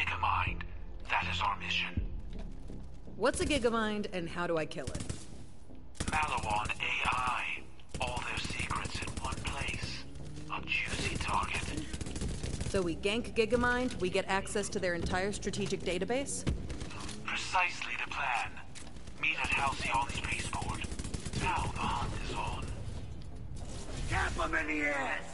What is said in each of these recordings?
Gigamind. That is our mission. What's a Gigamind and how do I kill it? Maliwan AI. All their secrets in one place. A juicy target. So we gank Gigamind, we get access to their entire strategic database? Precisely the plan. Meet at Halcyon's spaceport. Now the hunt is on. Tap him in the ass!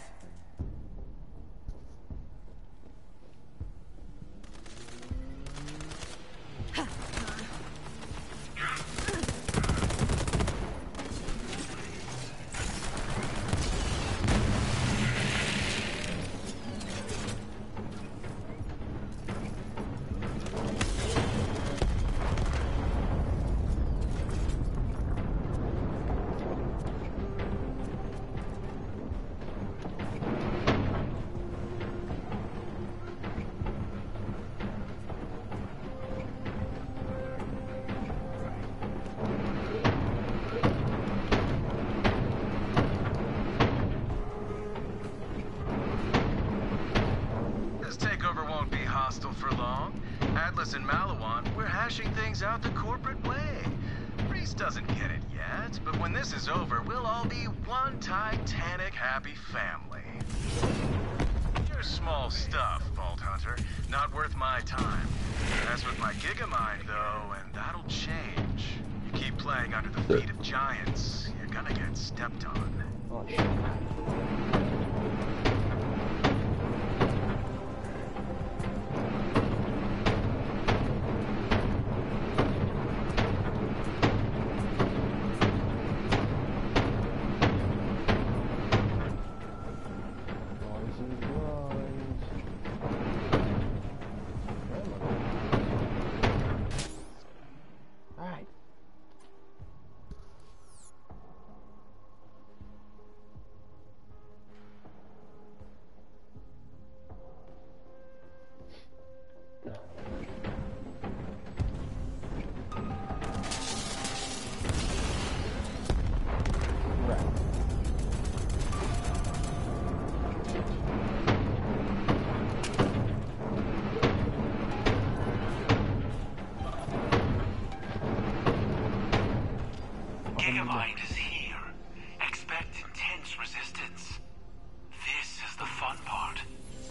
For long. Atlas and Maliwan, we're hashing things out the corporate way. Reese doesn't get it yet, but when this is over, we'll all be one titanic happy family. You're small stuff, Vault Hunter. Not worth my time. That's with my Gigamind, though, and that'll change. You keep playing under the feet of giants, you're gonna get stepped on. Oh, shit. Gigamind is here. Expect intense resistance. This is the fun part.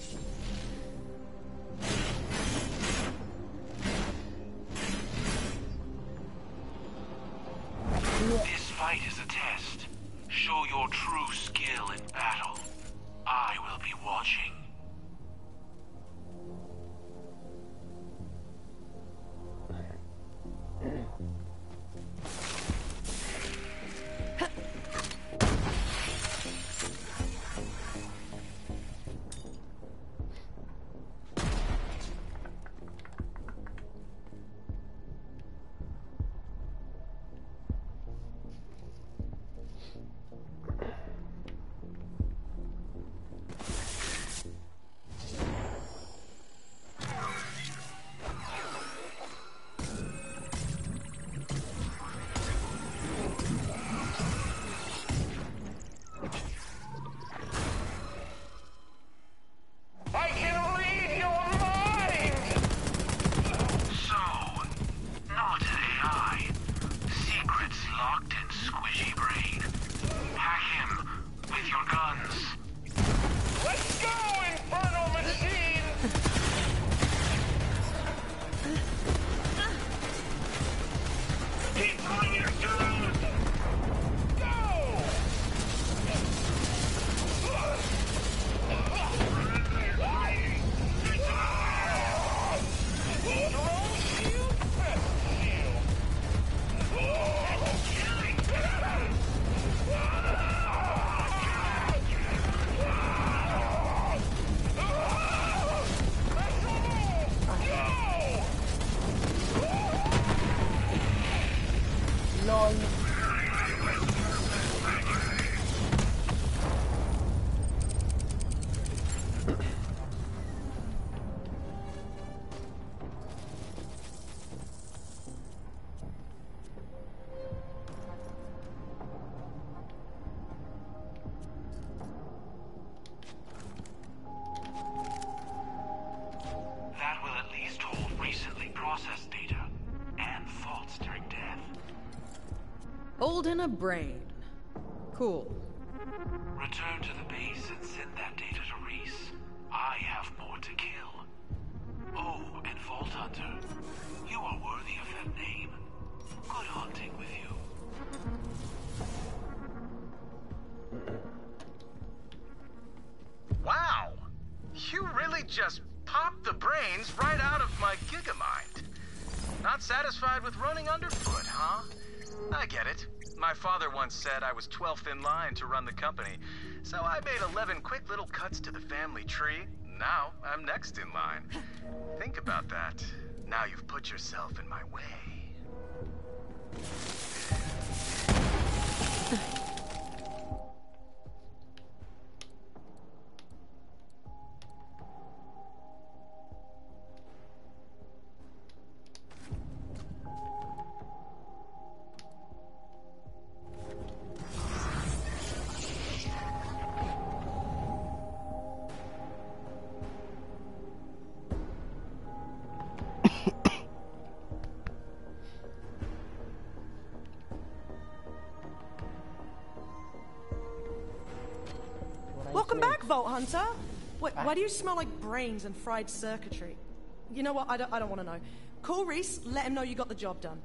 This fight is a test. Show your true skill in battle. I will be watching. Holding a brain. Cool. Return to the base and send that data to Reese. I have more to kill. Oh, and Vault Hunter, you are worthy of that name. Good hunting with you. Wow! You really just popped the brains right out of my Gigamind. Not satisfied with running underfoot, huh? I get it. My father once said I was 12th in line to run the company, so I made 11 quick little cuts to the family tree. Now I'm next in line. Think about that. Now you've put yourself in my way. Welcome back, Vault Hunter. Why do you smell like brains and fried circuitry? You know what? I don't want to know. Call Reese, let him know you got the job done.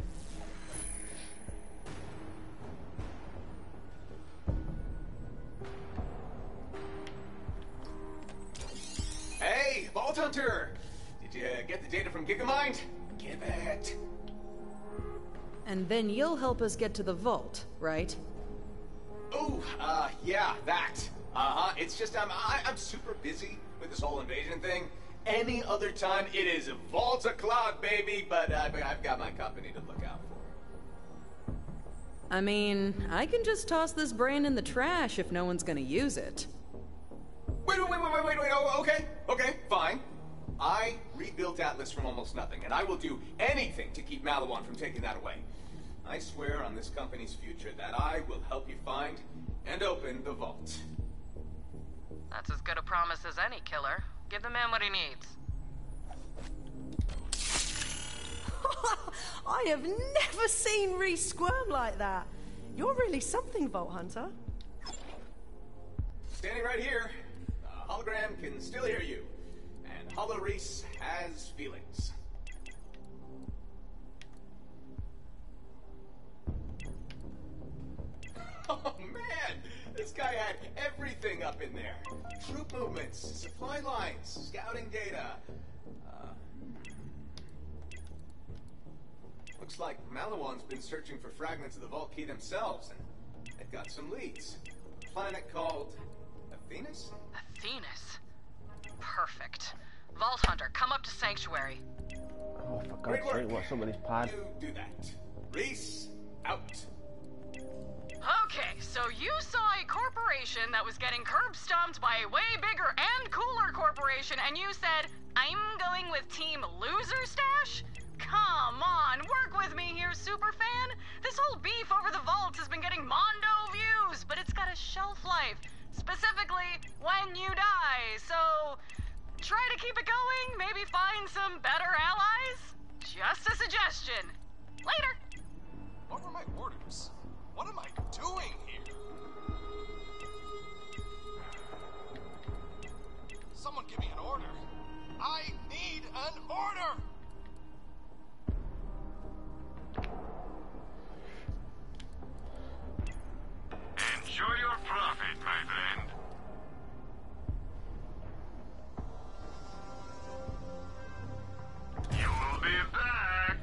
Hey, Vault Hunter! Did you get the data from Gigamind? Give it. And then you'll help us get to the vault, right? Oh, yeah, that. It's just I'm super busy with this whole invasion thing. Any other time, it is Vault o'clock, baby. But I've got my company to look out for. I mean, I can just toss this brain in the trash if no one's gonna use it. Wait. Oh, okay, fine. I rebuilt Atlas from almost nothing, and I will do anything to keep Maliwan from taking that away. I swear on this company's future that I will help you find and open the vault. That's as good a promise as any, killer. Give the man what he needs. I have never seen Reese squirm like that. You're really something, Vault Hunter. Standing right here, the hologram can still hear you. And Holo Reese has feelings. Oh man, this guy had everything up in there. Troop movements, supply lines, scouting data. Looks like Maliwan's been searching for fragments of the vault key themselves, and they've got some leads. A planet called Athenas? Athenas? Perfect. Vault Hunter, come up to Sanctuary. Oh, for God's sake, what's up with this pod? You do that. Reese, out. Okay, so you saw a corporation that was getting curb stomped by a way bigger and cooler corporation, and you said, I'm going with Team Loser Stash? Come on, work with me here, superfan. This whole beef over the vault has been getting mondo views, but it's got a shelf life. Specifically, when you die, so try to keep it going, maybe find some better allies? Just a suggestion. Later! What were my orders? What am I doing here? Someone give me an order. I need an order! Enjoy your profit, my friend. You will be back.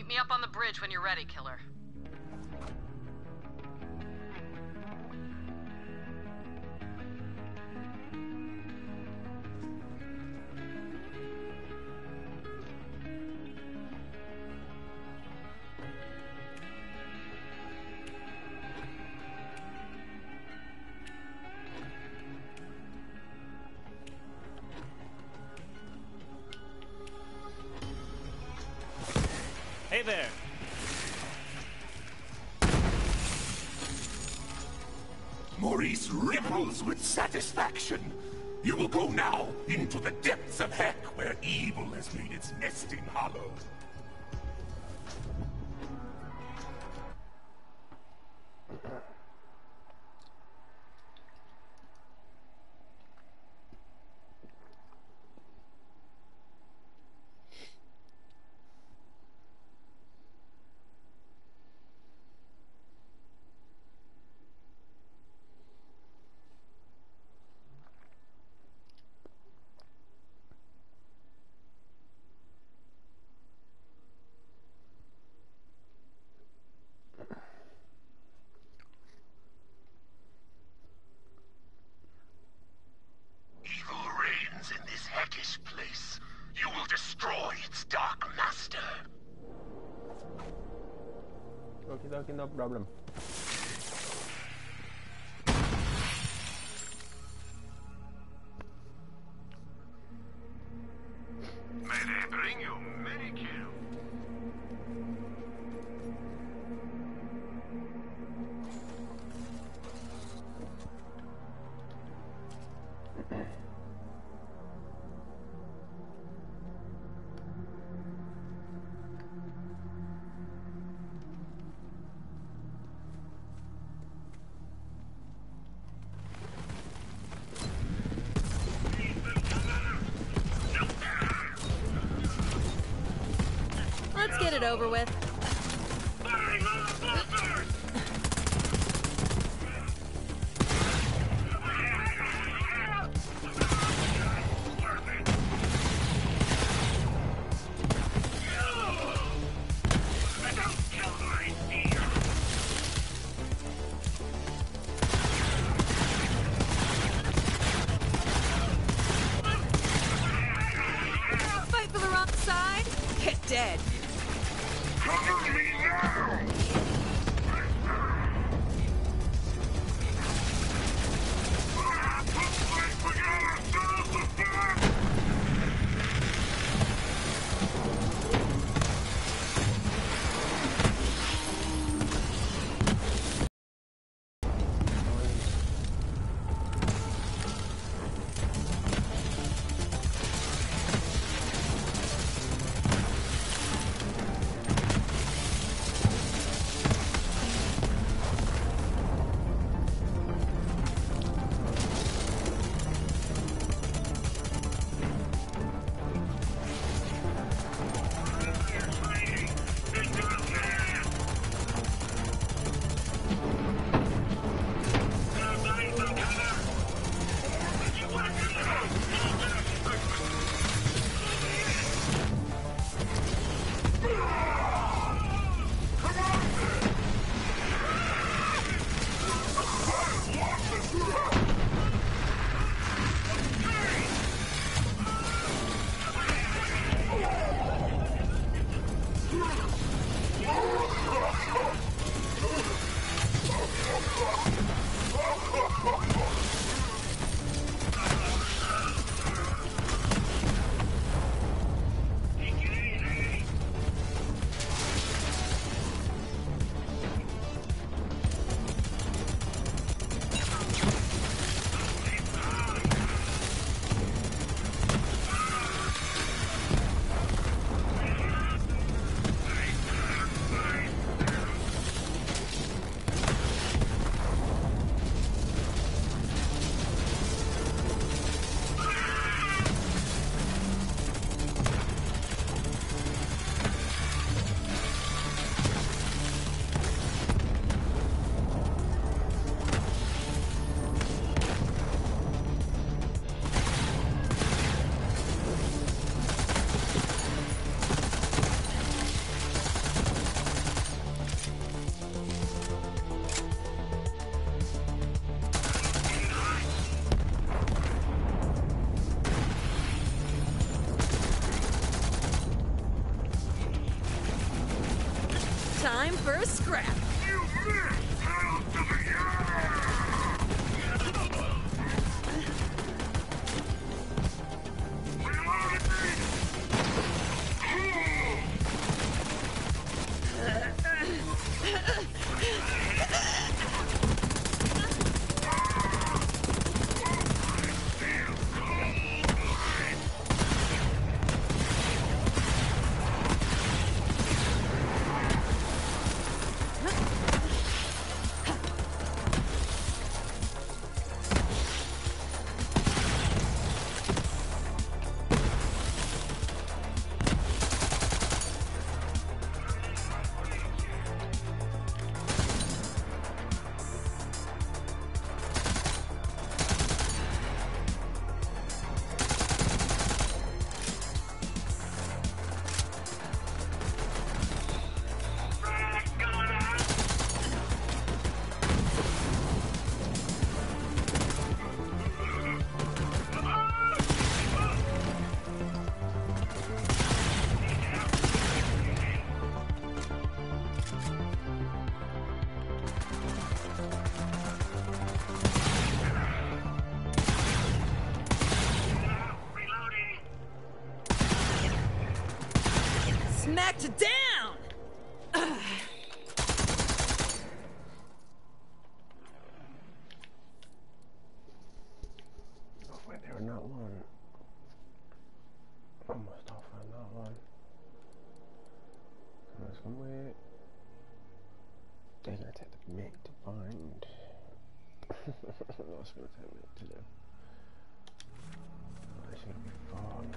Meet me up on the bridge when you're ready, killer. Hey there. Maurice ripples with satisfaction. You will go now into the depths of heck where evil has made its nesting hollow. In this heckish place, you will destroy its dark master. Okay, no problem. May they bring you many kills. Let's get it over with. Fight for the wrong side? Get dead. Cover me now! Time for a scrap. You missed! Hell to the Smacked down! Oh wait, they're not one. Almost off on that one. So there's one way. They're gonna take the mic to find. That's gonna take me to do. Oh, this should be fun.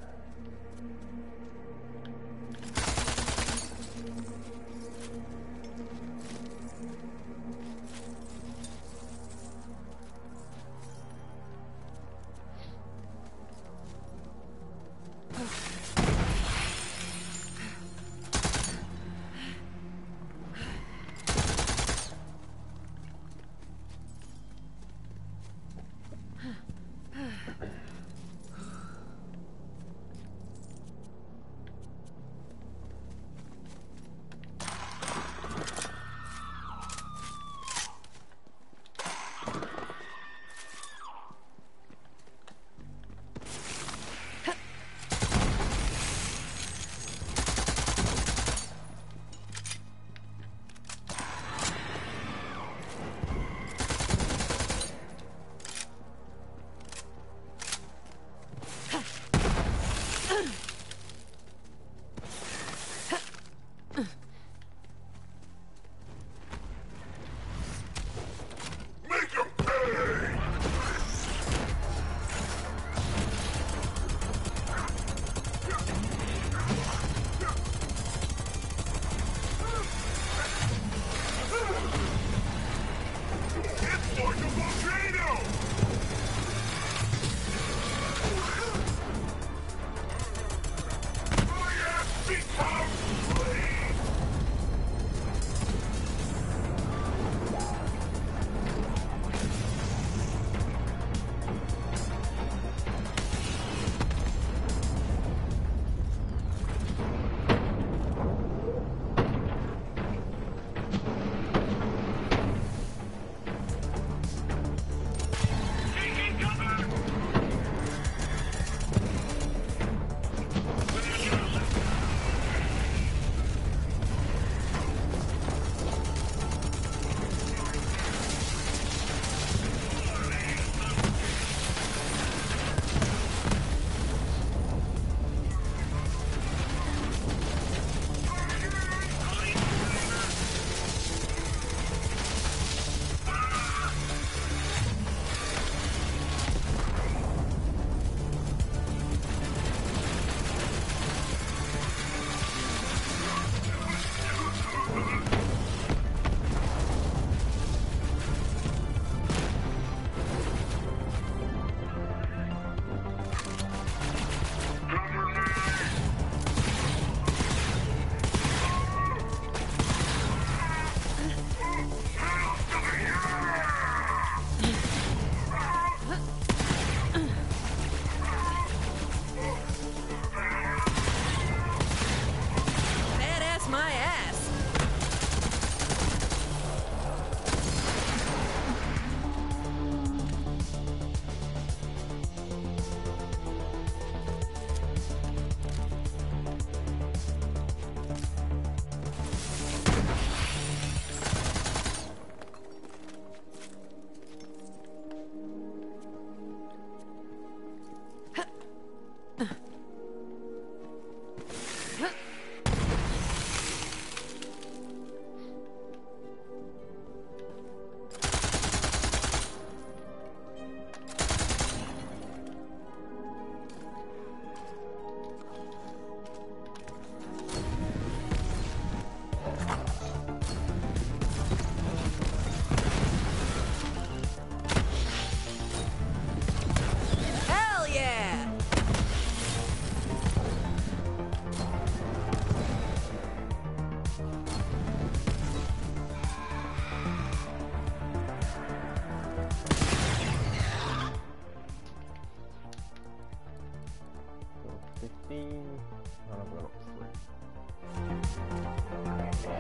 15. And I've gone up 3.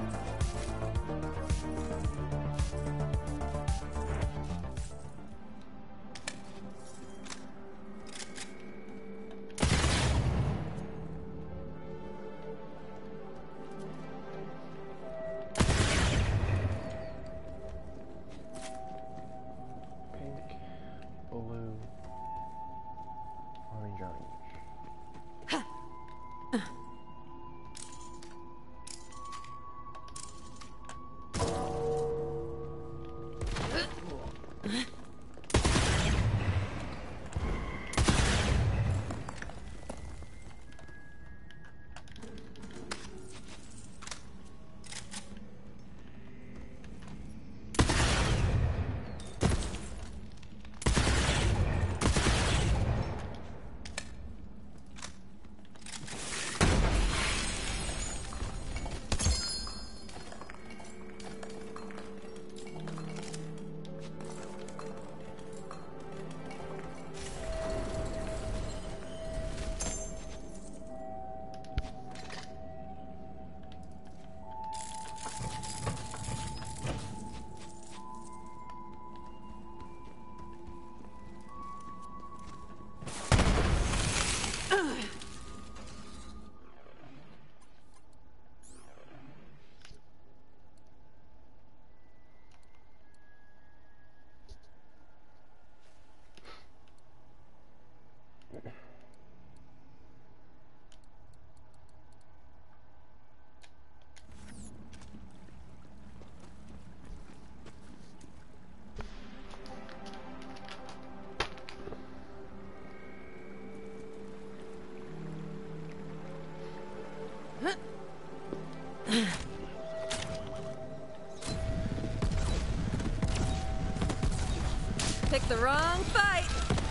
Pick the wrong fight.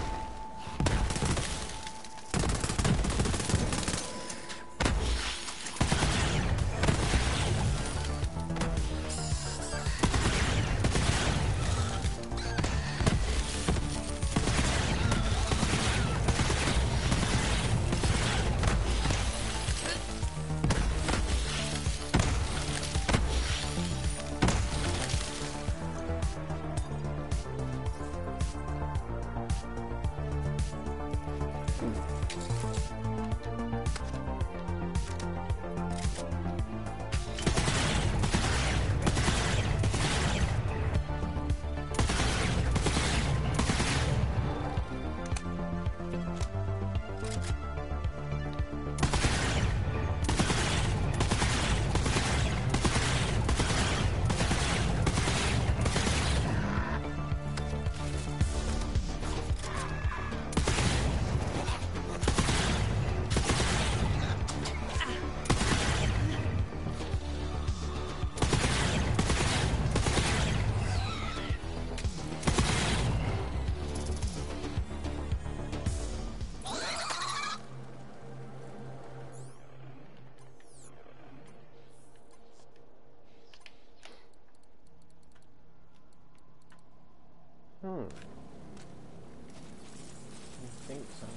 I think so.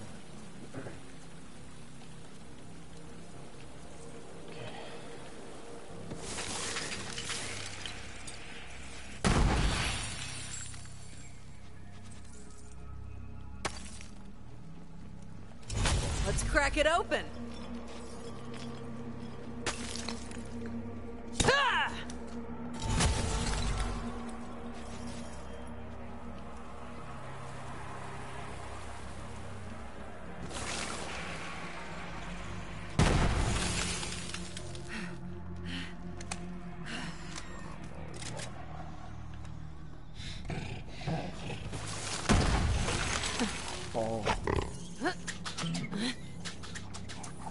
Okay. Let's crack it open. Ha! Oh.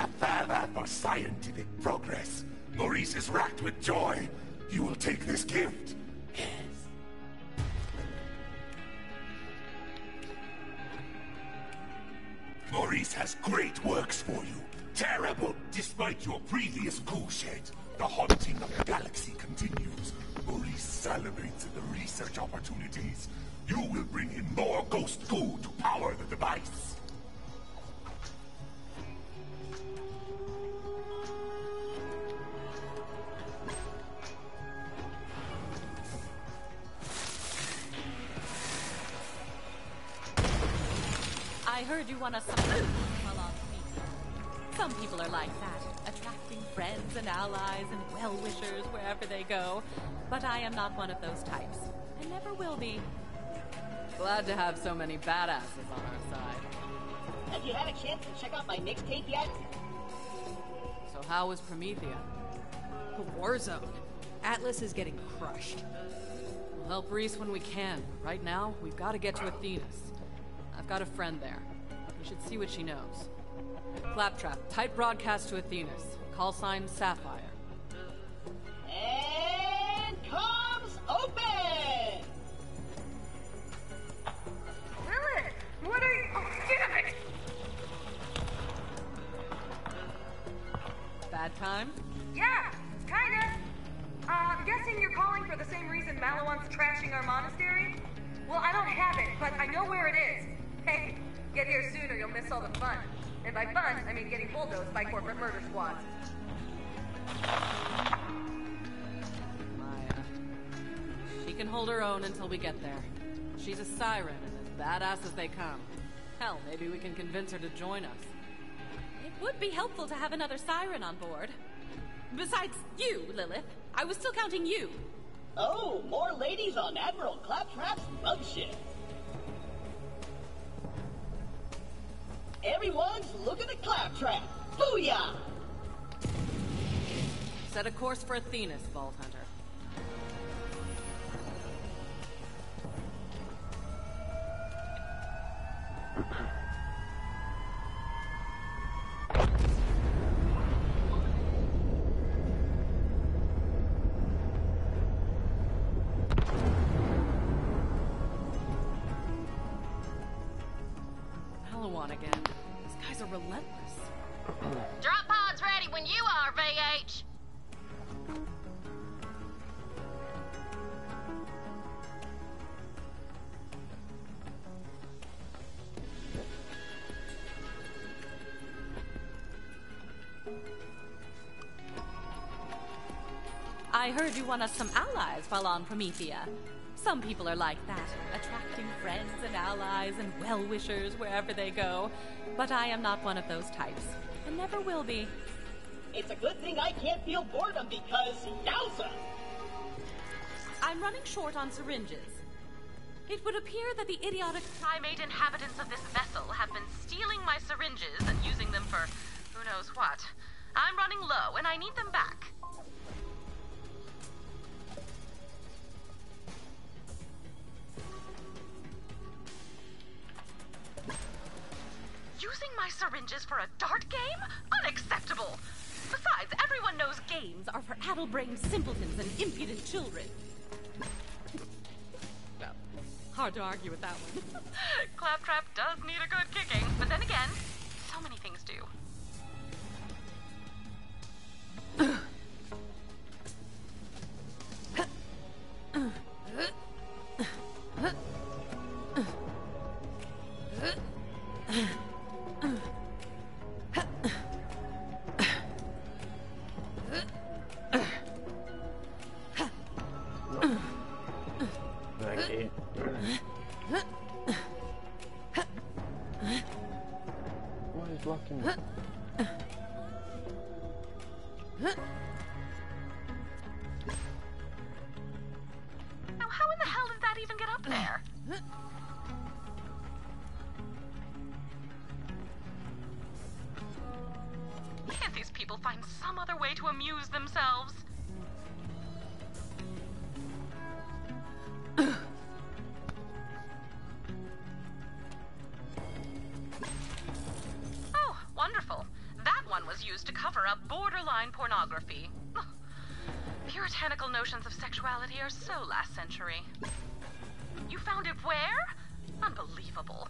a fervor for scientific progress. Maurice is racked with joy. You will take this gift. Yes. Maurice has great works for you. Terrible, despite your previous coup shed. The haunting of the galaxy continues. Maurice salivates at the research opportunities. You will bring him more ghost goo to power the device. I heard you want us some food. Well, some people are like that, attracting friends and allies and well-wishers wherever they go. But I am not one of those types. I never will be. Glad to have so many badasses on our side. Have you had a chance to check out my mixtape yet? So how was Promethea? The war zone. Atlas is getting crushed. We'll help Reese when we can. Right now, we've got to get to Athenas. I've got a friend there. We should see what she knows. Claptrap, tight broadcast to Athenas. Call sign Sapphire. And comms open! Lilith! What are you... Oh, damn it! Bad time? Yeah, kinda. I'm guessing you're calling for the same reason Maliwan's trashing our monastery? Well, I don't have it, but I know where it is. Hey, get here soon or you'll miss all the fun. And by fun, I mean getting bulldozed by corporate murder squads. Maya. She can hold her own until we get there. She's a siren and as badass as they come. Hell, maybe we can convince her to join us. It would be helpful to have another siren on board. Besides you, Lilith. I was still counting you. Oh, more ladies on Admiral Claptrap's mug ship. Everyone's looking at Claptrap. Booyah! Set a course for Athenas, Vault Hunter. Maliwan again. These guys are relentless. Drop pod's ready when you are, VH! I heard you want us some allies while on Promethea. Some people are like that, attracting friends and allies and well-wishers wherever they go. But I am not one of those types, and never will be. It's a good thing I can't feel boredom because, yowza! I'm running short on syringes. It would appear that the idiotic Primate inhabitants of this vessel have been stealing my syringes and using them for who knows what. I'm running low and I need them back. Using my syringes for a dart game? Unacceptable! Besides, everyone knows games are for addle-brained simpletons and impudent children. Well, hard to argue with that one. Claptrap does need a good kicking, but then again, so many things do. Blocking me. Now, how in the hell did that even get up there? Can't these people find some other way to amuse themselves? Oh, wonderful. That one was online pornography. Puritanical notions of sexuality are so last century. You found it where? Unbelievable.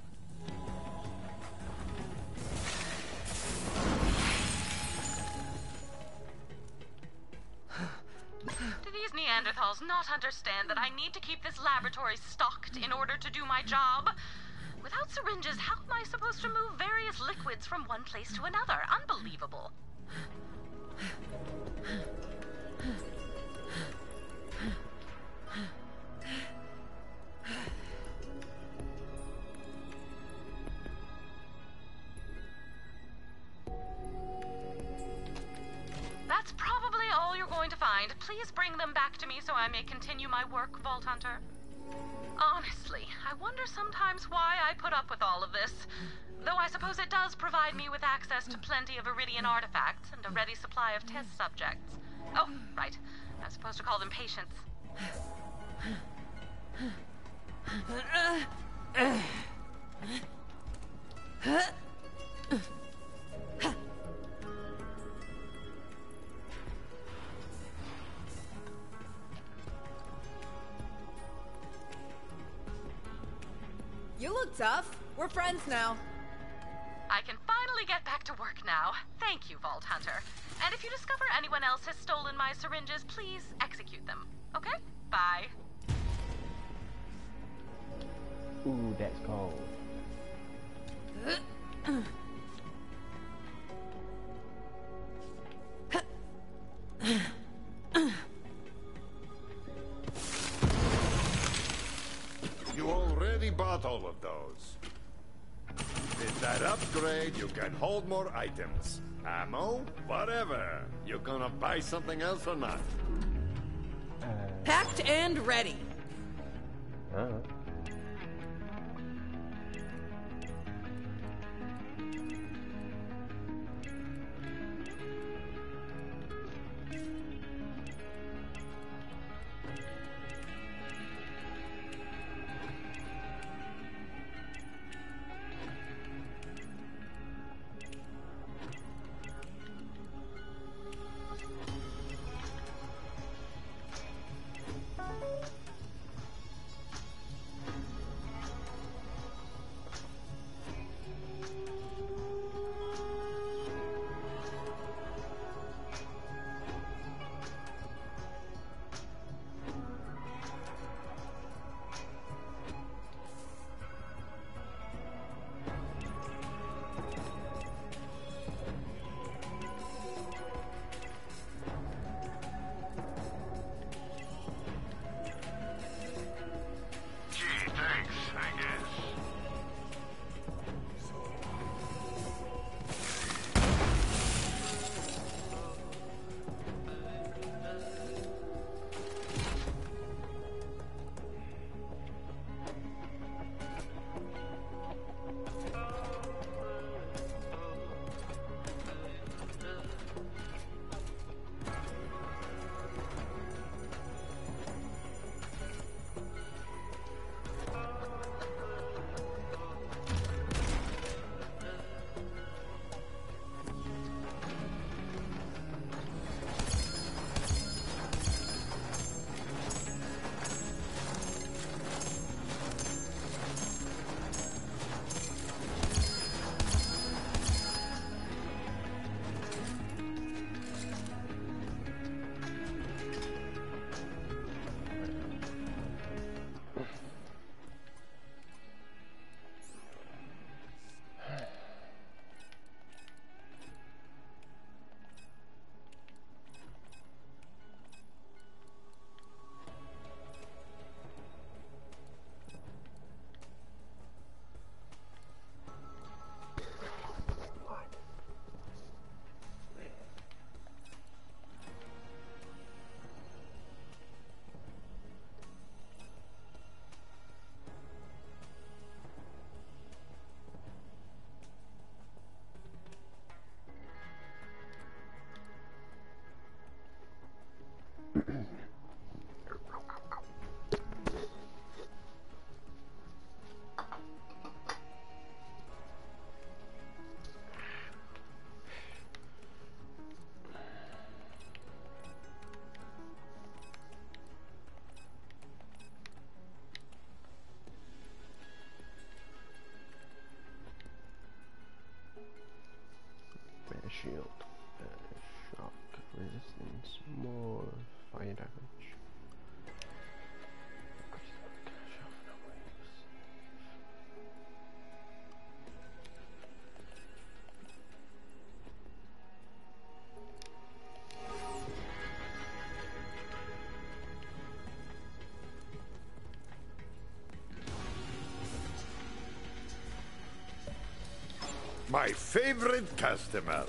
Do these Neanderthals not understand that I need to keep this laboratory stocked in order to do my job? Without syringes, how am I supposed to move various liquids from one place to another? Unbelievable. That's probably all you're going to find. Please bring them back to me so I may continue my work, Vault Hunter. Honestly, I wonder sometimes why I put up with all of this. Though I suppose it does provide me with access to plenty of Iridian artifacts and a ready supply of test subjects. Oh, right. I'm supposed to call them patients. You look tough. We're friends now. I can finally get back to work now. Thank you, Vault Hunter. And if you discover anyone else has stolen my syringes, please execute them. Okay? Bye. Ooh, that's cold. You already bought all of those. With that upgrade, you can hold more items. Ammo, whatever. You gonna buy something else or not? Packed and ready. melee damage. My favorite customer.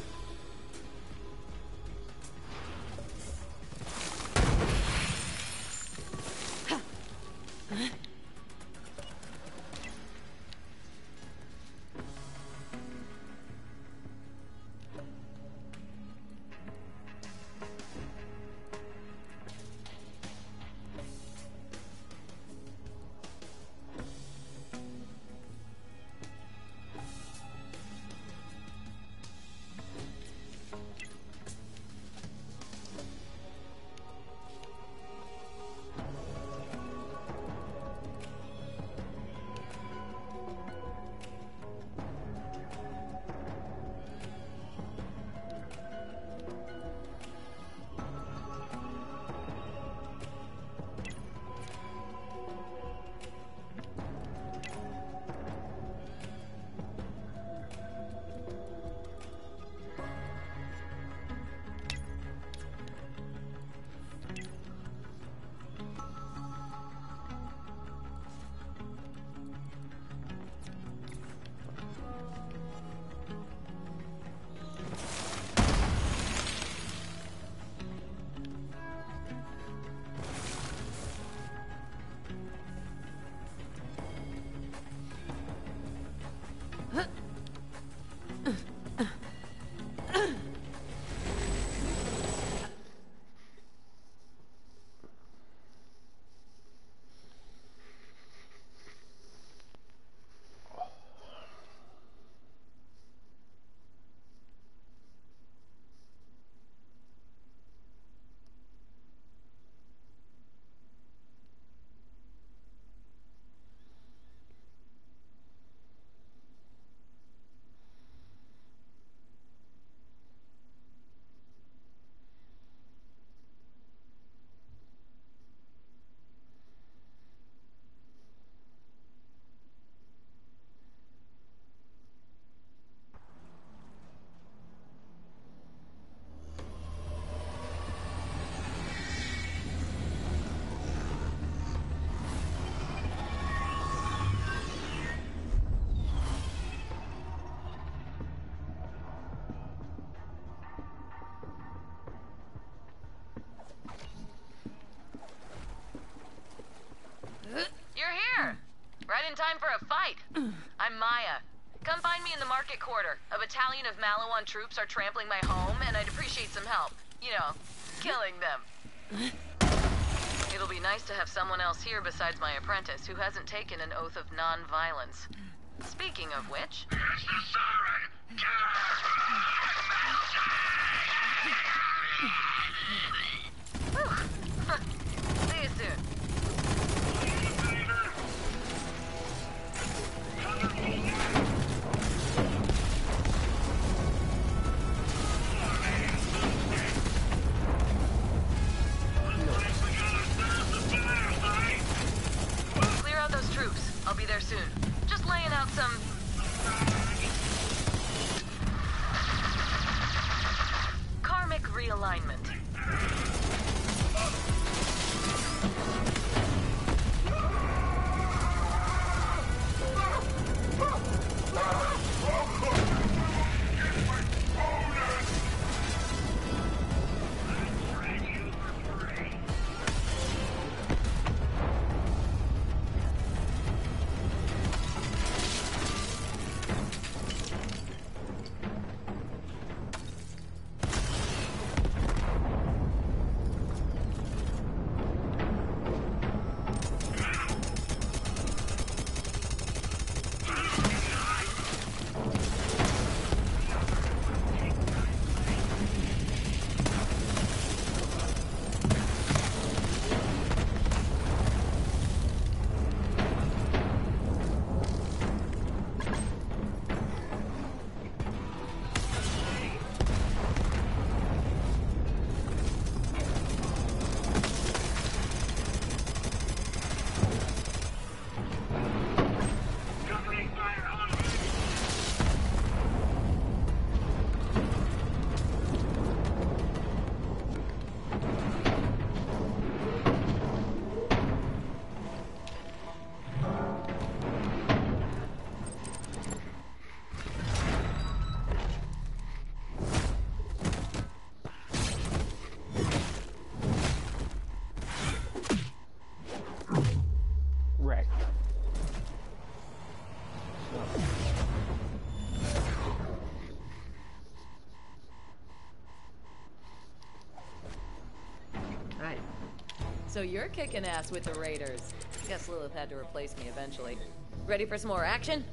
Right in time for a fight. I'm Maya. Come find me in the market quarter. A battalion of Maliwan troops are trampling my home, and I'd appreciate some help. You know, killing them. It'll be nice to have someone else here besides my apprentice, who hasn't taken an oath of non-violence. Speaking of which... See you soon. Clear out those troops. I'll be there soon. Just laying out some... karmic realignment. So you're kicking ass with the Raiders. Guess Lilith had to replace me eventually. Ready for some more action?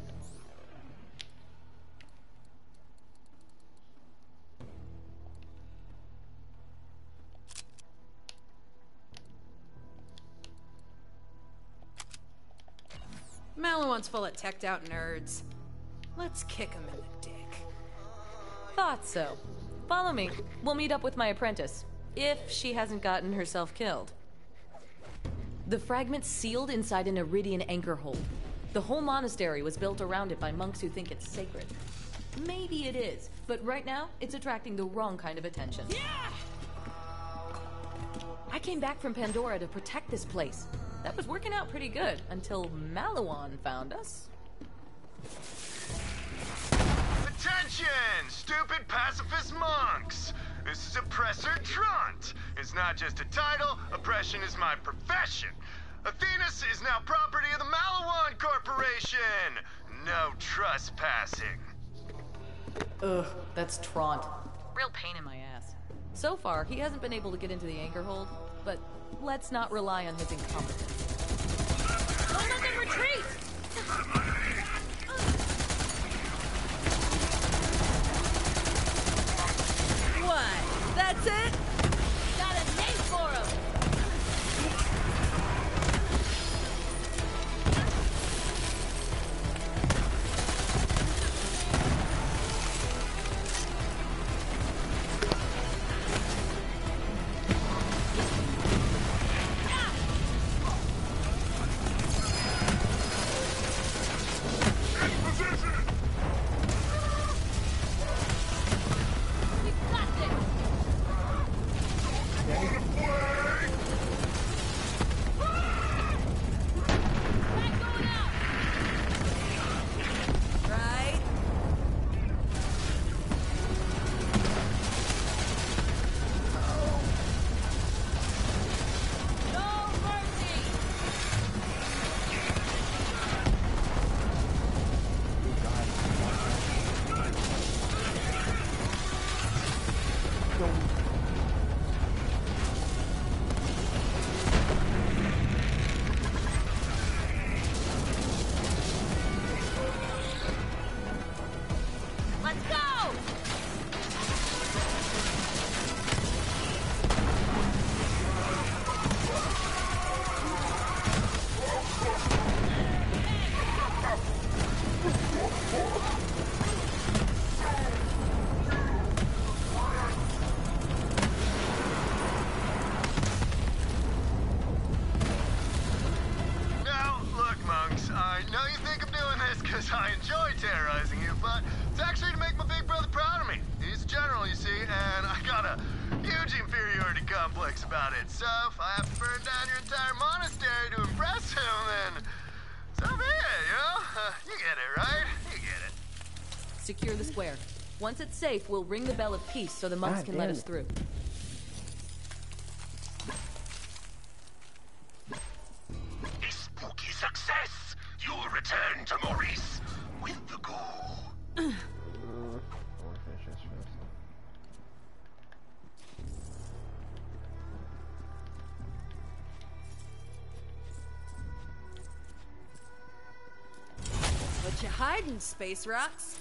Maliwan's full of teched out nerds. Let's kick him in the dick. Thought so. Follow me. We'll meet up with my apprentice. If she hasn't gotten herself killed. The fragment's sealed inside an Iridian anchor hold. The whole monastery was built around it by monks who think it's sacred. Maybe it is, but right now, it's attracting the wrong kind of attention. Yeah! I came back from Pandora to protect this place. That was working out pretty good, until Maliwan found us. Attention, stupid pacifist monks! This is Oppressor Trant. It's not just a title, oppression is my profession. Athenas is now property of the Maliwan Corporation. No trespassing. Ugh, that's Trant. Real pain in my ass. So far, he hasn't been able to get into the anchor hold, but let's not rely on his incompetence. Don't let them retreat! What? That's it? Got a name for him! I enjoy terrorizing you, but it's actually to make my big brother proud of me. He's a general, you see, and I got a huge inferiority complex about it. So if I have to burn down your entire monastery to impress him, then so be it, you know? You get it, right? You get it. Secure the square. Once it's safe, we'll ring the bell of peace so the monks can let us through. A spooky success! You'll return to Maurice with the ghoul. What you hiding, Space Rocks?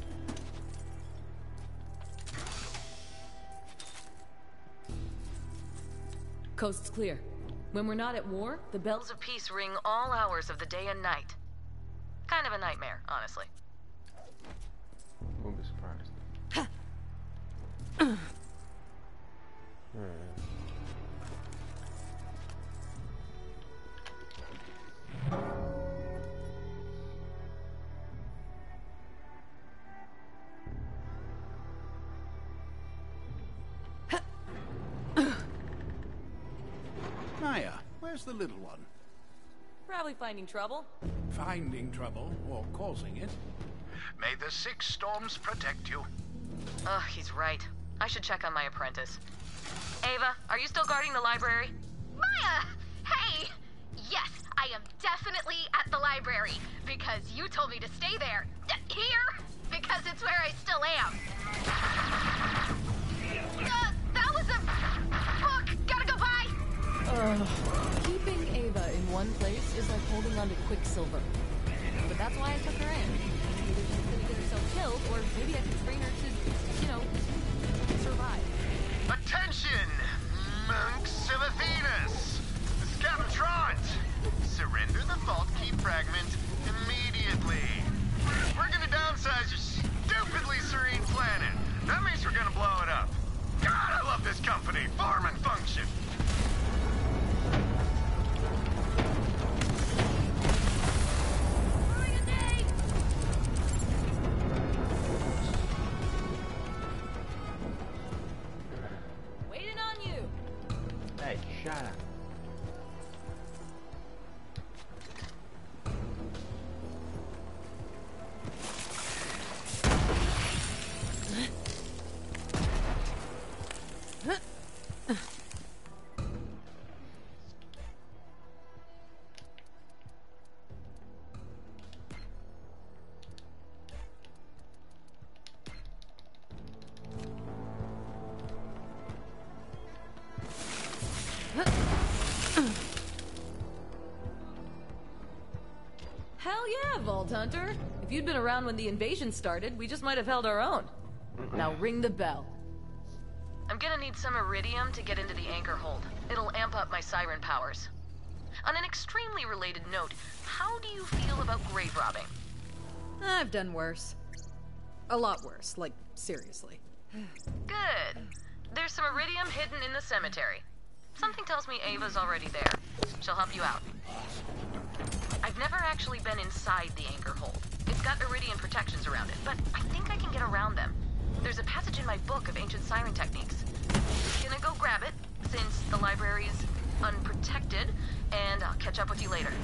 Coast's clear. When we're not at war, the bells of peace ring all hours of the day and night. Kind of a nightmare, honestly. Won't be surprised. Naya, where's the little one? Probably finding trouble. Finding trouble, or causing it. May the six storms protect you. Ugh, he's right. I should check on my apprentice. Ava, are you still guarding the library? Maya! Hey! Yes, I am definitely at the library, because you told me to stay there. Here? Because it's where I still am. That was a book. Gotta go by. Keeping Ava in one place is like holding on to Quicksilver. But that's why I took her in. Either she's gonna get herself killed, or maybe I can train her to, survive. Attention, monks of Athenas! Scapetront! Surrender the Vault Key fragment immediately. We're gonna downsize your stupidly serene planet. That means we're gonna blow it up. God, I love this company. Form and function. Waiting on you. Hey, shut up. Hell yeah, Vault Hunter! If you'd been around when the invasion started, we just might have held our own. Now ring the bell. I'm gonna need some iridium to get into the anchor hold. It'll amp up my siren powers. On an extremely related note, how do you feel about grave robbing? I've done worse. A lot worse, like, seriously. Good. There's some iridium hidden in the cemetery. Something tells me Ava's already there. She'll help you out. I've never actually been inside the anchor hold. It's got iridium protections around it, but I think I can get around them. There's a passage in my book of ancient siren techniques. Gonna go grab it, since the library's unprotected, and I'll catch up with you later.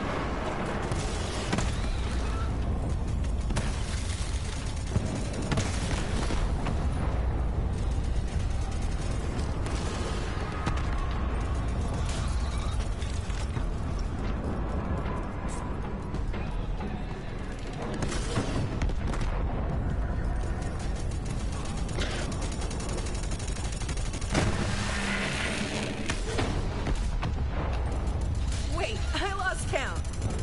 Wait, I lost count.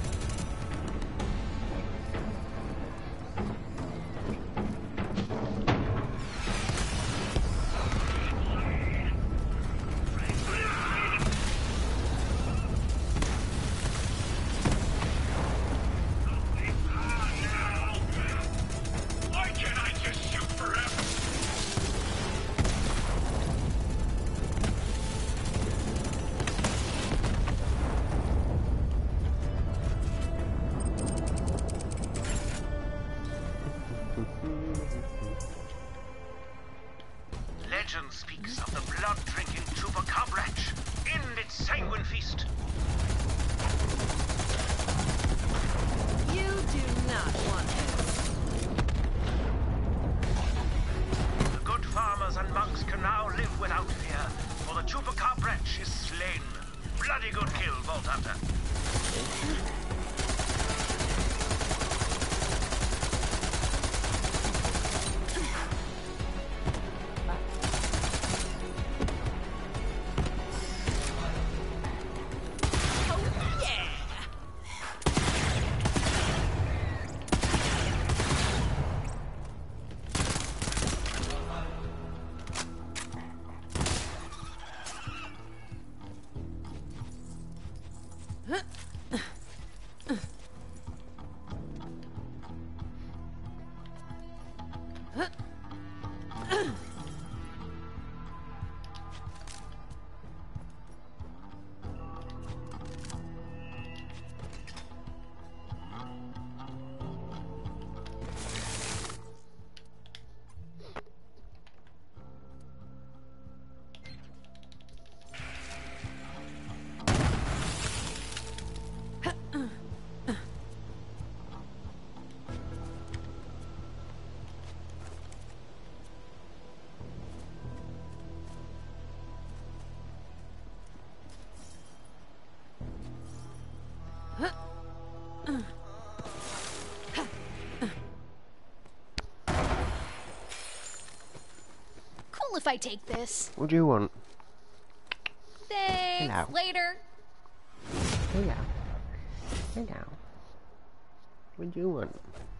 Why can't I just shoot forever? Legend speaks of the blood-drinking Chupacabratch. End its sanguine feast. You do not want this. The good farmers and monks can now live without fear, for the Chupacabratch is slain. Bloody good kill, Vault Hunter. Cool if I take this. What do you want? Thanks. Thanks, Hello. later. Hello. Hello. What do you want?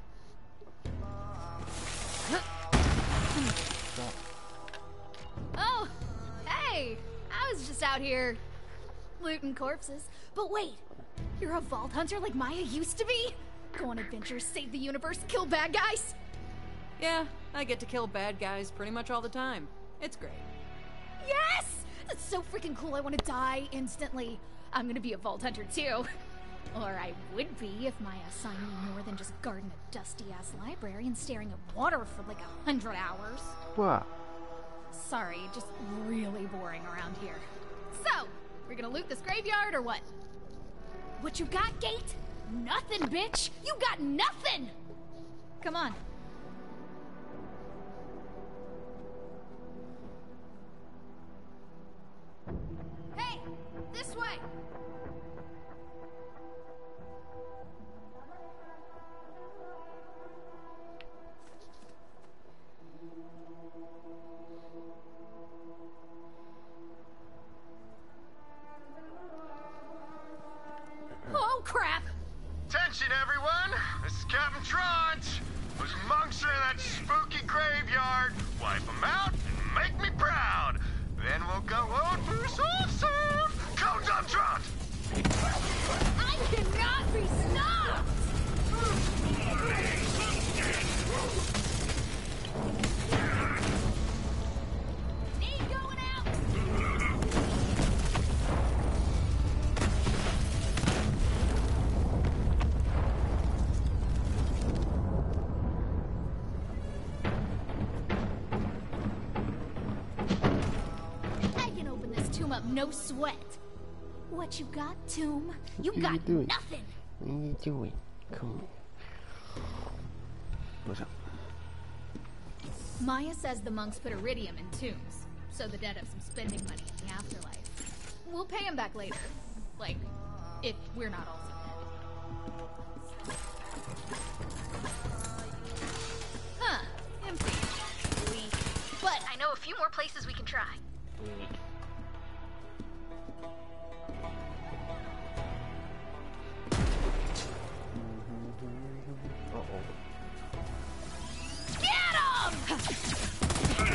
Oh, hey! I was just out here looting corpses. But wait, you're a vault hunter like Maya used to be? Go on adventures, save the universe, kill bad guys? Yeah, I get to kill bad guys pretty much all the time. It's great. Yes! That's so freaking cool, I want to die instantly. I'm gonna be a vault hunter too. Or I would be if Maya assigned me more than just guarding a dusty-ass library and staring at water for like 100 hours. What? Sorry, just really boring around here. So, we're gonna loot this graveyard or what? What you got, Gate? Nothing, bitch! You got nothing! Come on. Hey! This way! Oh, crap! Attention, everyone! This is Captain Trant! Those monks are in that spooky graveyard. Wipe them out and make me proud. Then we'll go out for some surf. Codes on Trant! I cannot be stopped! Need going out! I can open this tomb up, no sweat. What you got, tomb? You got nothing. What are you doing? Come on. What's up? Maya says the monks put iridium in tombs, so the dead have some spending money in the afterlife. We'll pay them back later. Like, if we're not also dead. Huh. Empty. Weak. But I know a few more places we can try. Get him!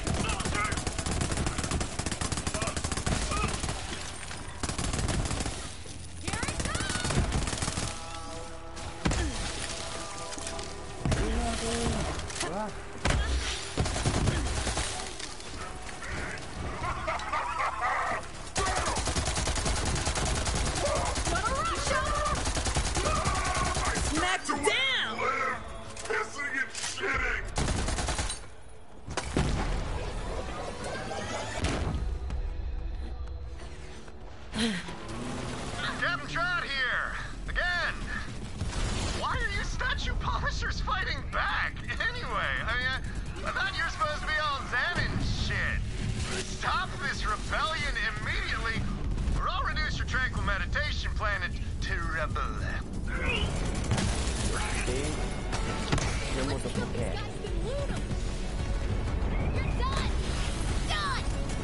Smacked you down! Pissing and shitting! Captain Trot here! Again! Why are you statue polishers fighting back? Anyway, I thought you were supposed to be all zen and shit. Stop this rebellion immediately, or I'll reduce your tranquil meditation planet to rubble. Yo monto porque You're done! Done!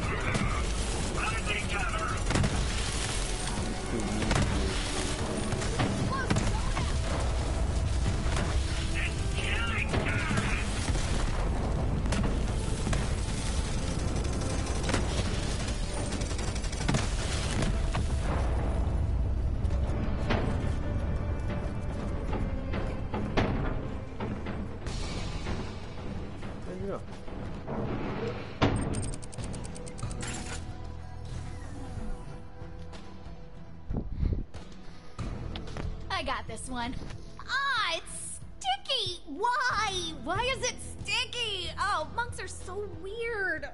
I got this one. Ah, it's sticky! Why? Why is it sticky? Oh, monks are so weird.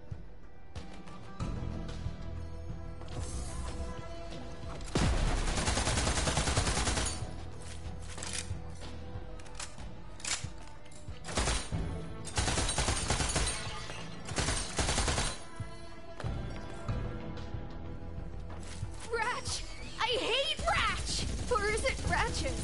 Ratch! I hate Ratch! Or is it Ratches?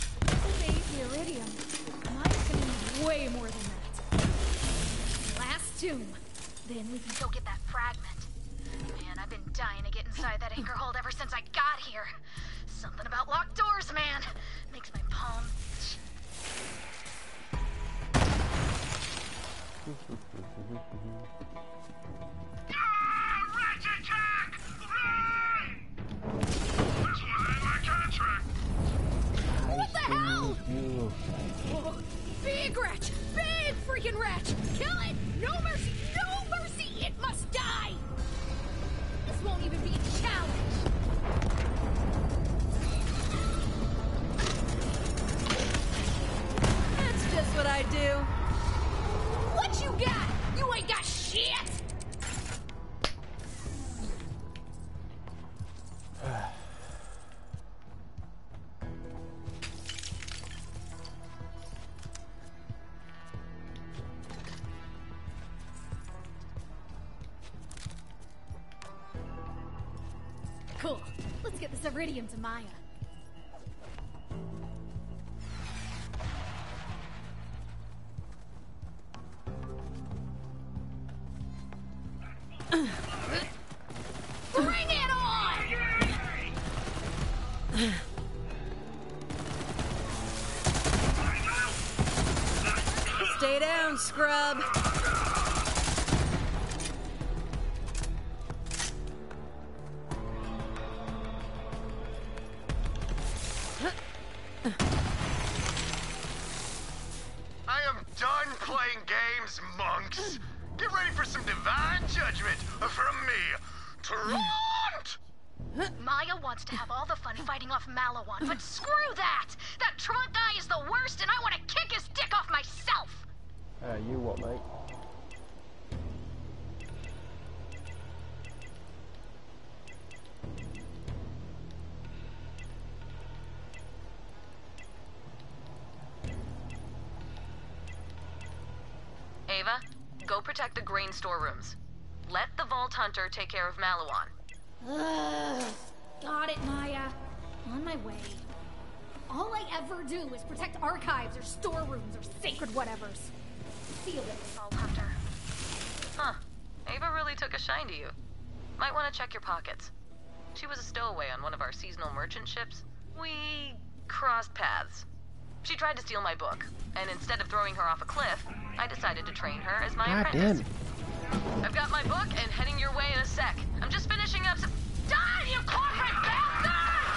Save the iridium. Mine's gonna need way more than that. Last doom. Then we can go get that fragment. Man, I've been dying to get inside that anchor hold ever since I got here. Something about locked doors, man. Makes my palms itch. Ratchet Jack! Run! That's why I'm my contract. What the hell? Oh, big wretch! Big freaking wretch! Kill it! No mercy! No mercy! It must die! This won't even be a challenge! That's just what I do. What you got? You ain't got shit! Cool. Let's get this iridium to Maya. Bring it on! Stay down, scrub. I am done playing games, monks. Get ready for some divine judgment from me, Trant! Maya wants to have all the fun fighting off Maliwan, but screw that! That Trant guy is the worst, and I want to kick his dick off myself! You what, mate? Ava, go protect the grain storerooms. Let the Vault Hunter take care of Maliwan. Ugh. Got it, Maya. On my way. All I ever do is protect archives or storerooms or sacred whatevers. Feel it, Vault Hunter. Huh. Ava really took a shine to you. Might want to check your pockets. She was a stowaway on one of our seasonal merchant ships. We crossed paths. She tried to steal my book, and instead of throwing her off a cliff, I decided to train her as my apprentice. I've got my book and heading your way in a sec. I'm just finishing up some... Die, you corporate bastard!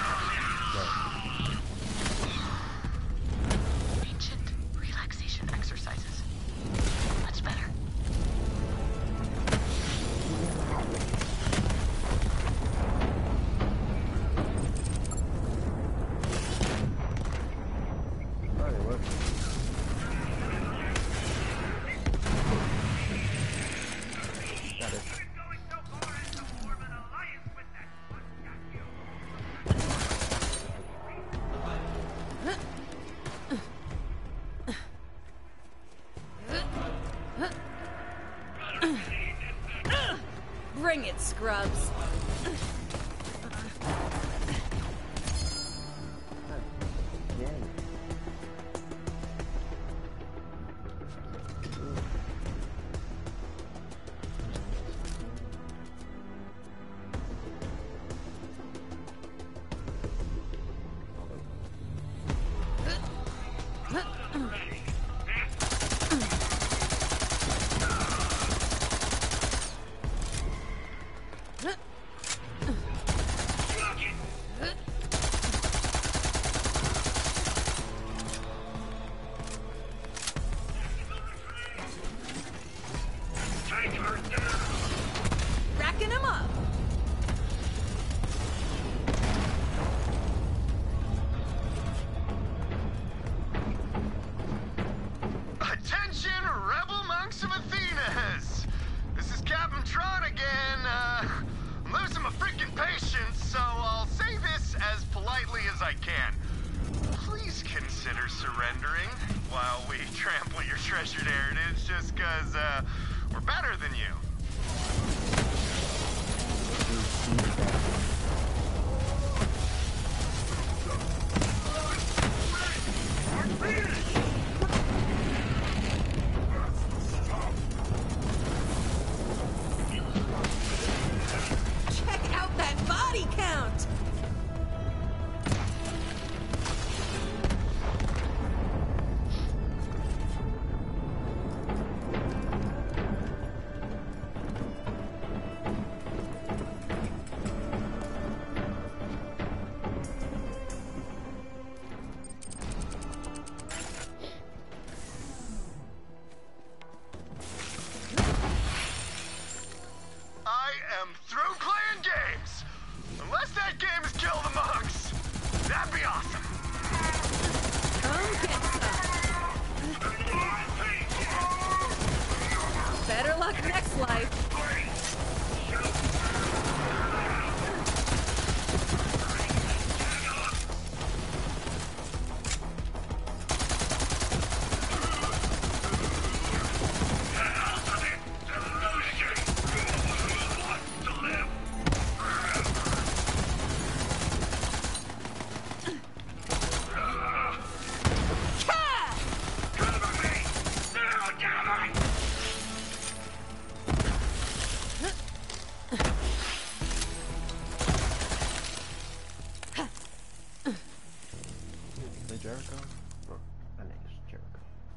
Ancient relaxation exercises. Much better. Bring it, scrubs. Racking him up. Attention, rebel monks of Athenas! This is Captain Tron again. I'm losing my freaking patience, so I'll say this as politely as I can. Please consider surrendering while we trample your treasured heritage, just because, we're better than you. body count! I am through playing games! Unless that game is Kill the Monks! That'd be awesome! Come get some. Better luck next life. The Jericho? Oh, my name's Jericho.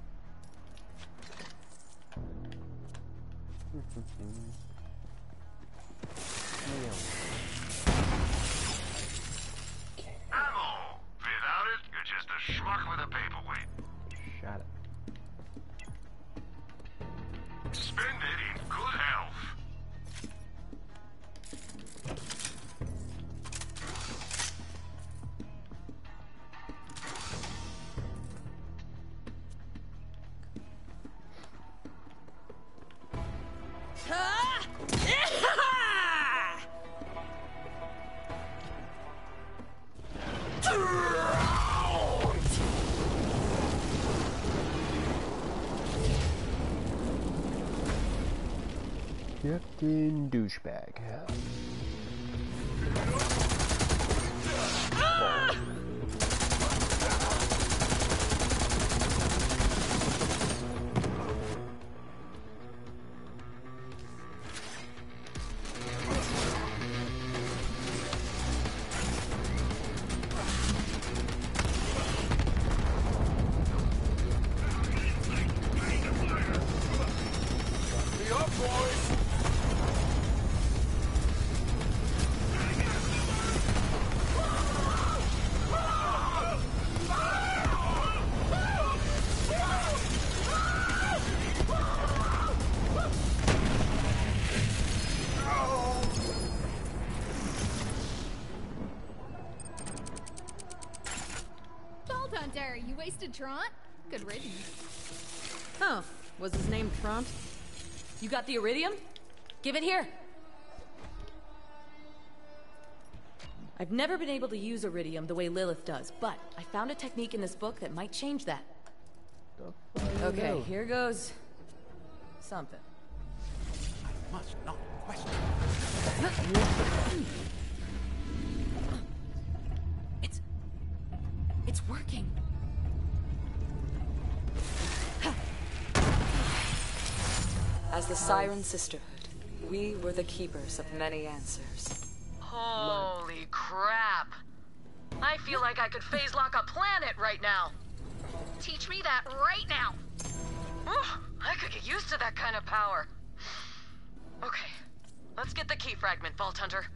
Ammo! Without it, you're just a schmuck with a paperweight. Shut up. Spend it in good health. Captain Douchebag. Be up, boys! Vault Hunter, you wasted Trant? Good riddance. Oh, was his name Trant? You got the iridium? Give it here. I've never been able to use iridium the way Lilith does, but I found a technique in this book that might change that. Okay, here goes something. I must not question. It's working. As the Siren Sisterhood, we were the keepers of many answers. Holy crap. I feel like I could phase lock a planet right now. Teach me that right now. I could get used to that kind of power. Okay, let's get the key fragment, Vault Hunter.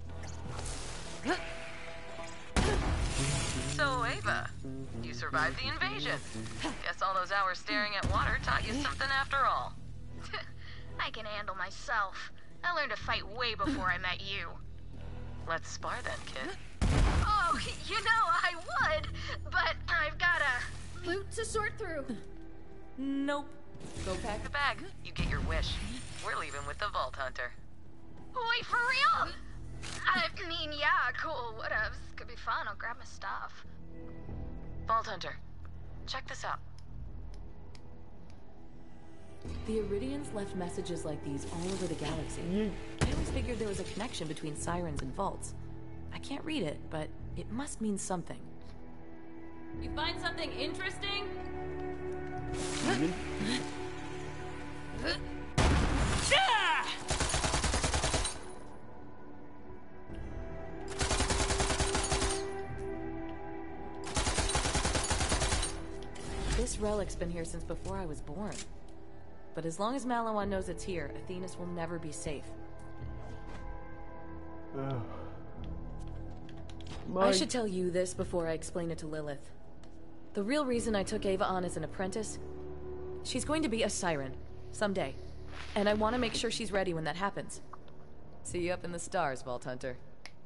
So, Ava, you survived the invasion. Guess all those hours staring at water taught you something after all. I can handle myself. I learned to fight way before I met you. Let's spar then, kid. Oh, you know I would, but I've got a loot to sort through. Nope. Go pack a bag. You get your wish. We're leaving with the Vault Hunter. Wait, for real? I mean, yeah, cool, whatevs. Could be fun, I'll grab my stuff. Vault Hunter, check this out. The Iridians left messages like these all over the galaxy. I always figured there was a connection between sirens and vaults. I can't read it, but it must mean something. You find something interesting? This relic's been here since before I was born. But as long as Maliwan knows it's here, Athenas will never be safe. I should tell you this before I explain it to Lilith. The real reason I took Ava on as an apprentice, she's going to be a siren, someday. And I want to make sure she's ready when that happens. See you up in the stars, Vault Hunter.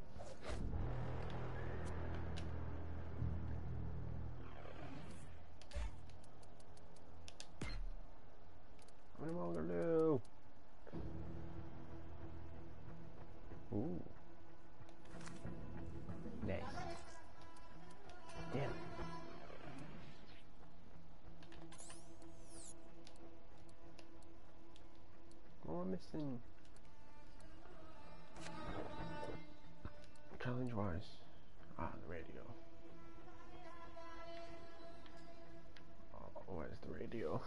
What am I gonna do? Ooh. Nice. Damn. What am I missing? Challenge wise. Ah, the radio. Oh, where's the radio?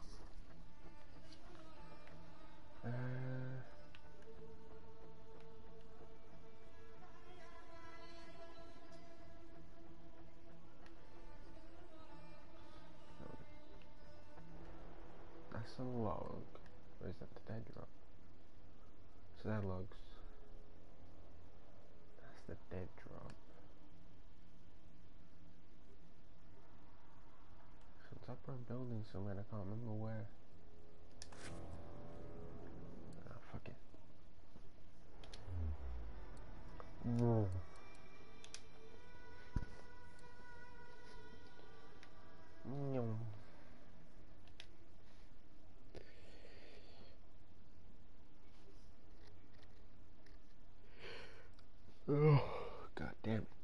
That's a log. Or is that the dead drop? So that logs. That's the dead drop. It's up on a building somewhere, I can't remember where. Ah, fuck it. No. No. Oh, god damn it.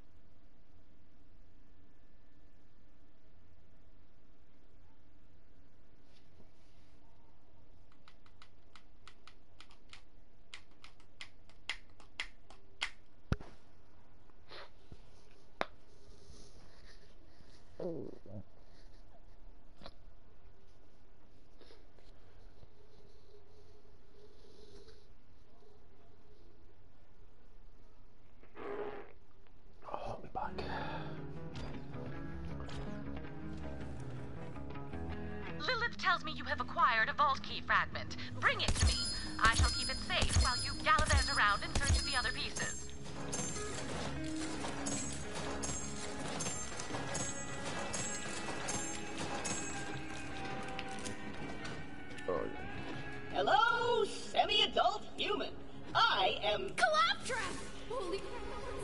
Lilith tells me you have acquired a vault key fragment. Bring it to me. I shall keep it safe while you gallivant around in search of the other pieces. Hello, semi-adult human. I am... Calaptra! Holy crap.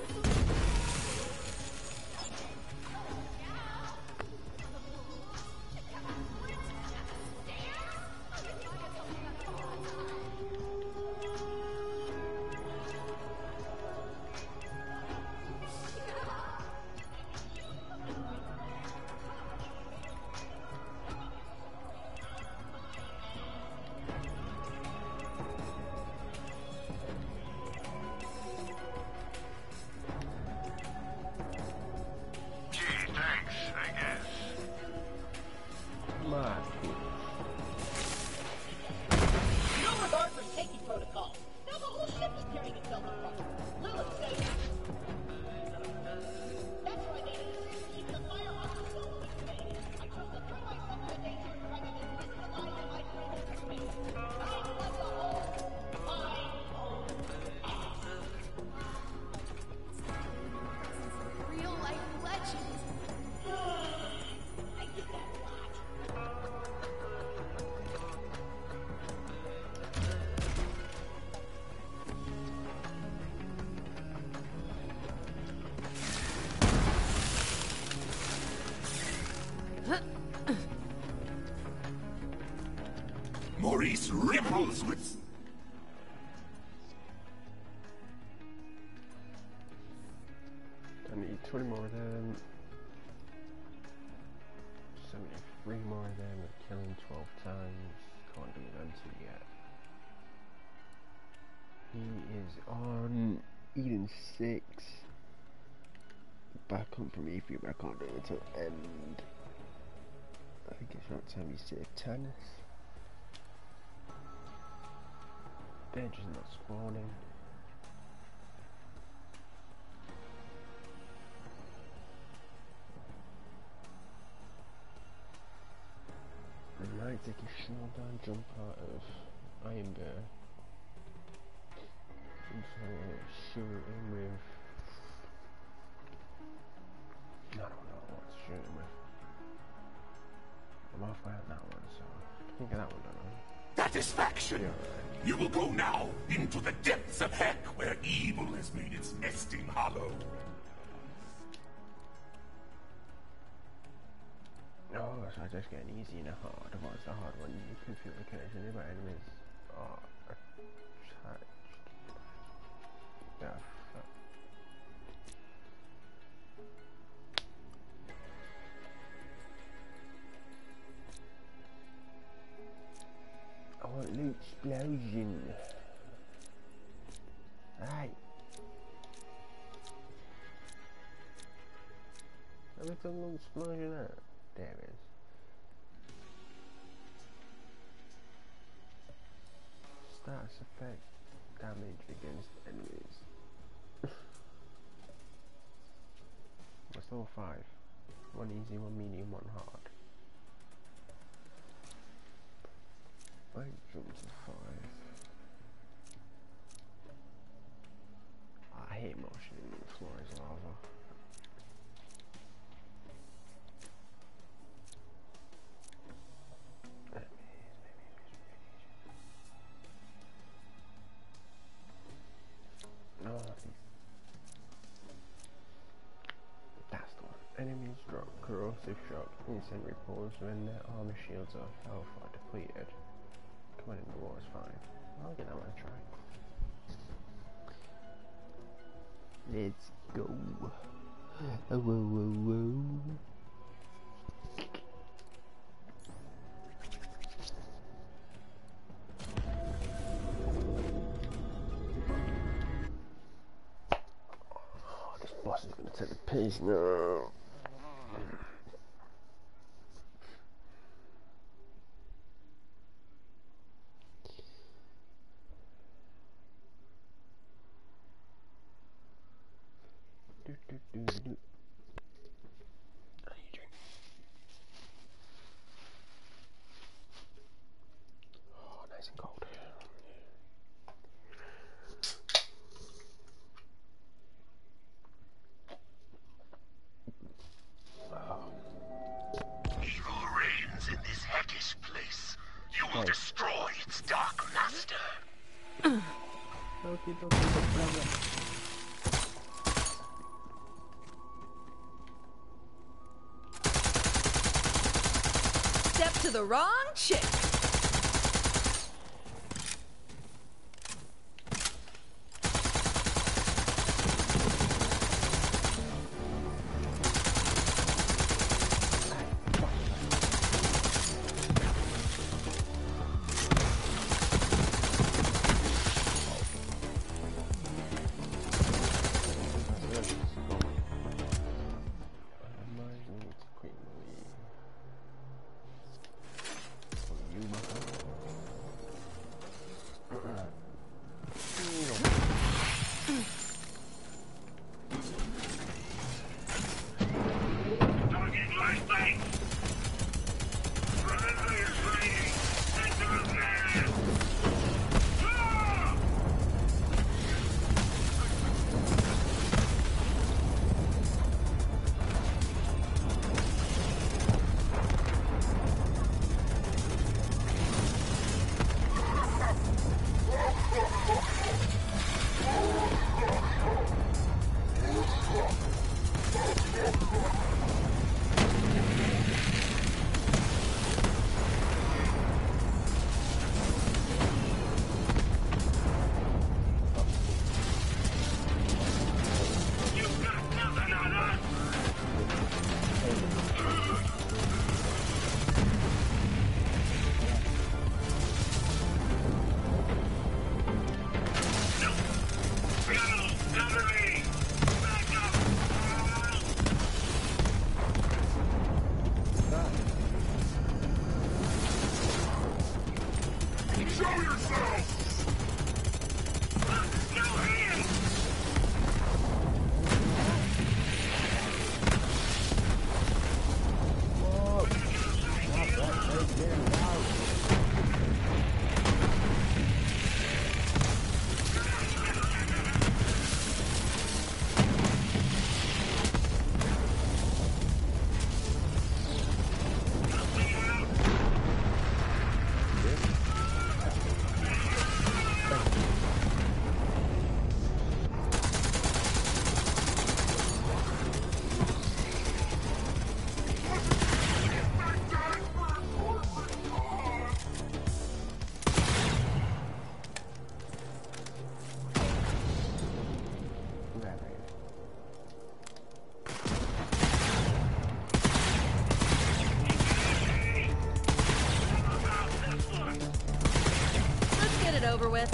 Maurice ripples with... I need 20 more of them. 73 more of them. I'm killing 12 times. Can't do it until yet. He is on Eden 6. Back on Prometheus, but I can't do it until end. I think it's about time you save Tannis. They're just not spawning. take a small down jump out of Iron Bear. And so shoot him with... I don't know what to shoot him with. I'm halfway on that one, so I can get that one done. Satisfaction! Right. You will go now into the depths of heck where evil has made its nesting hollow. Oh, so I just get an easy and a hard. Otherwise, the hard one you can feel occasionally, but enemies are attached. Yeah. I want loot explosion. Right. Have we done loot explosion out? There it is. Stats affect damage against enemies. We're still 5. One easy, one medium, one hard. I jump to 5. I hate motion in the floor is lava. No, that's the one. Enemies drop corrosive shock instant repulse when their armor shields or health are depleted. Come on in the wall is fine. I'll get that one a try. Let's go. Whoa, whoa, whoa. Oh, this boss is gonna take the piece now. Oh, nice and cold. Evil reigns in this heckish place. You will destroy its dark master. Step to the wrong chick. with.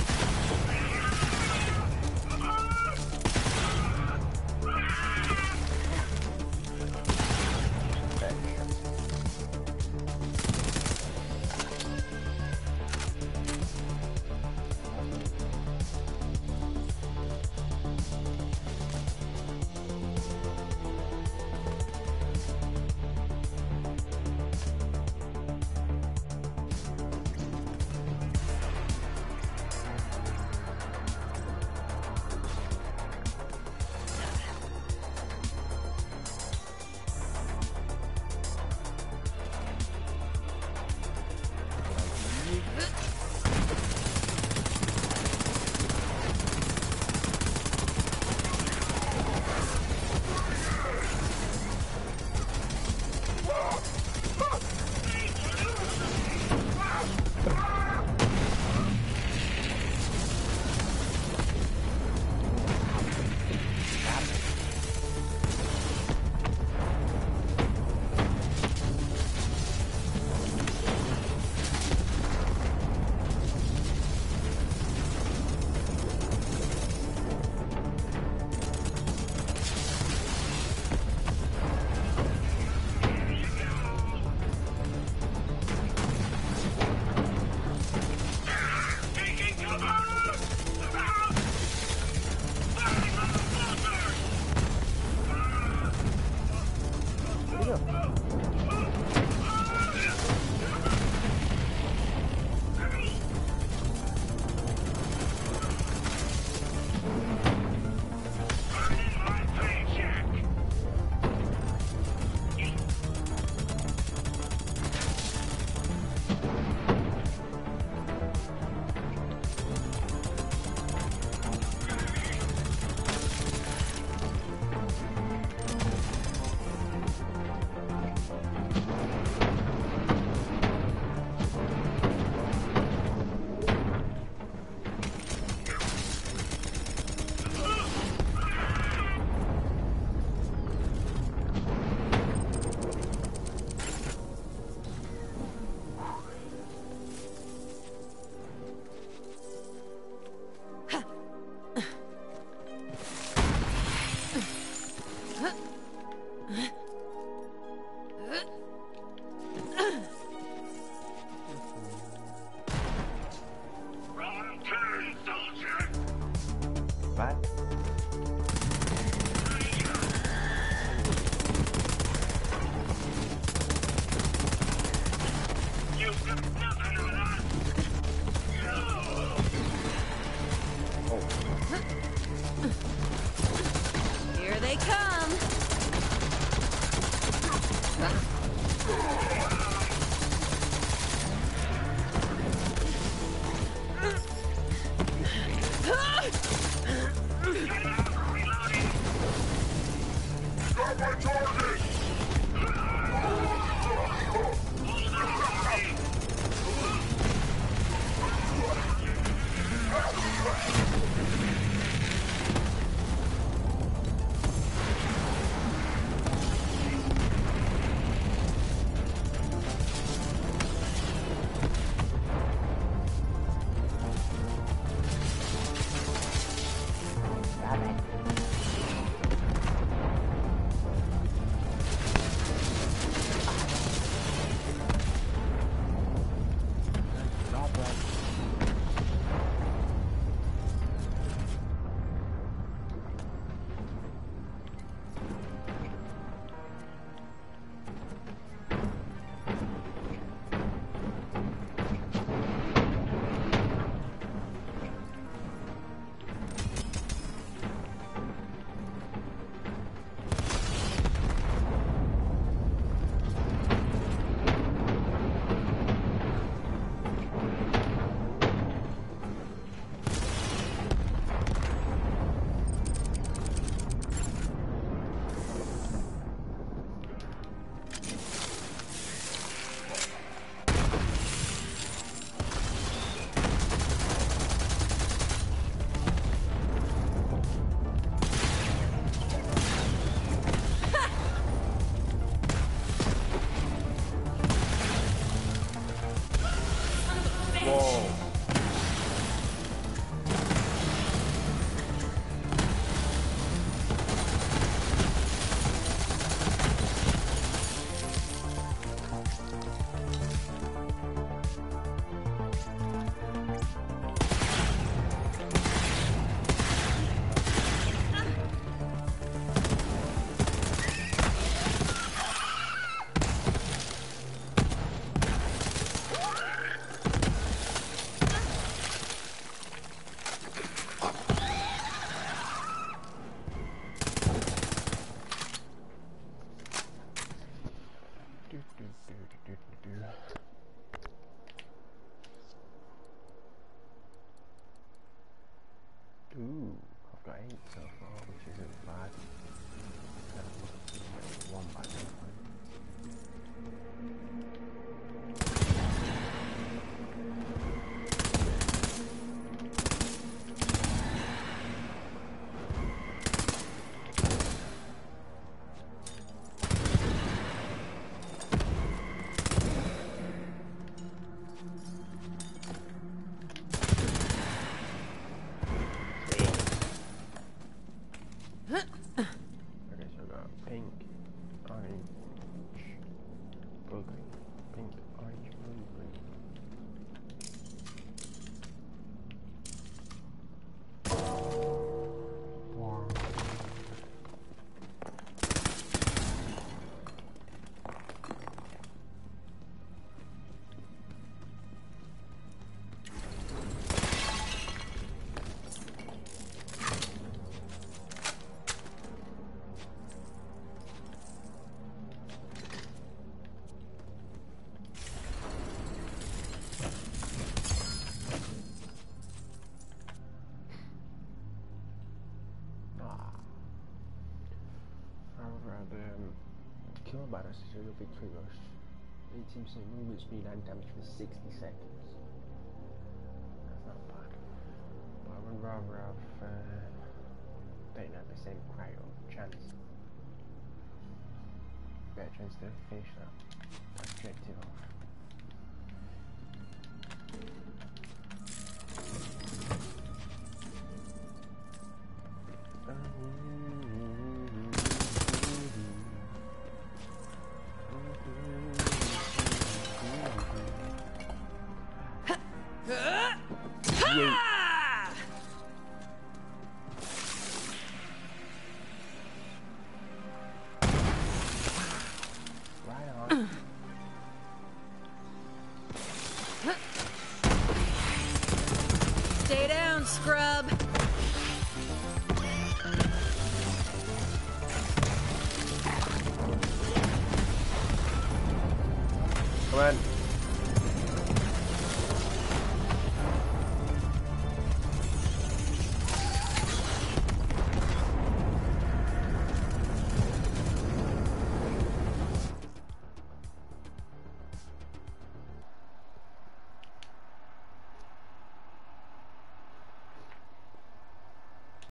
Here they come. Got my target! Ooh, I've got 8 so far, which isn't bad. One bad one. Kill by us is a victory rush. 18% movement speed and damage for 60 seconds. That's not bad. But I would rather have 39% cryo chance. Better chance to finish that objective off. Stay down, scrub. Come on.